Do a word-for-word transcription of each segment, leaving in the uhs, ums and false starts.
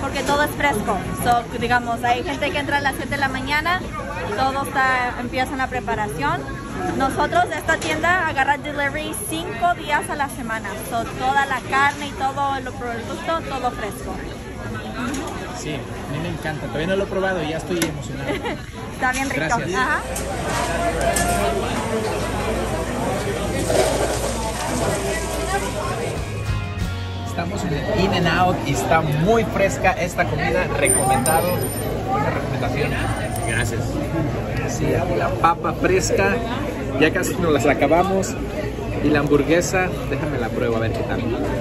porque todo es fresco. So, digamos, hay gente que entra a las siete de la mañana, todo está, empieza la preparación. Nosotros de esta tienda agarra delivery cinco días a la semana. So, toda la carne y todo el producto, todo fresco. Sí, a mí me encanta. Todavía no lo he probado y ya estoy emocionado. Está bien rico. Gracias. Ajá. Estamos en el In and Out y está muy fresca esta comida. Recomendado. Una recomendación. Gracias. Sí, la papa fresca. Ya casi nos las acabamos. Y la hamburguesa, déjame la pruebo a ver qué tal.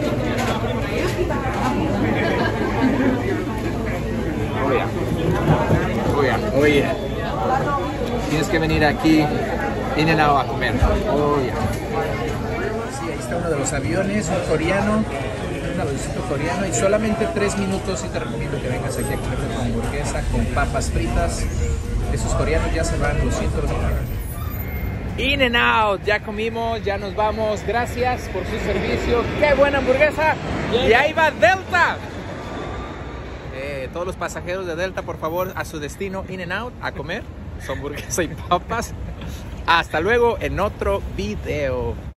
Oye, oye, oye. Tienes que venir aquí In and Out a comer. Oye. Sí, ahí está uno de los aviones, un coreano. Un avioncito coreano y solamente tres minutos y te recomiendo que vengas aquí a comer tu hamburguesa con papas fritas. Esos coreanos ya se van, lo siento. In and Out, ya comimos, ya nos vamos. Gracias por su servicio. ¡Qué buena hamburguesa! Y ahí va Delta. Eh, todos los pasajeros de Delta, por favor, a su destino In and Out a comer su hamburguesa y papas. Hasta luego en otro video.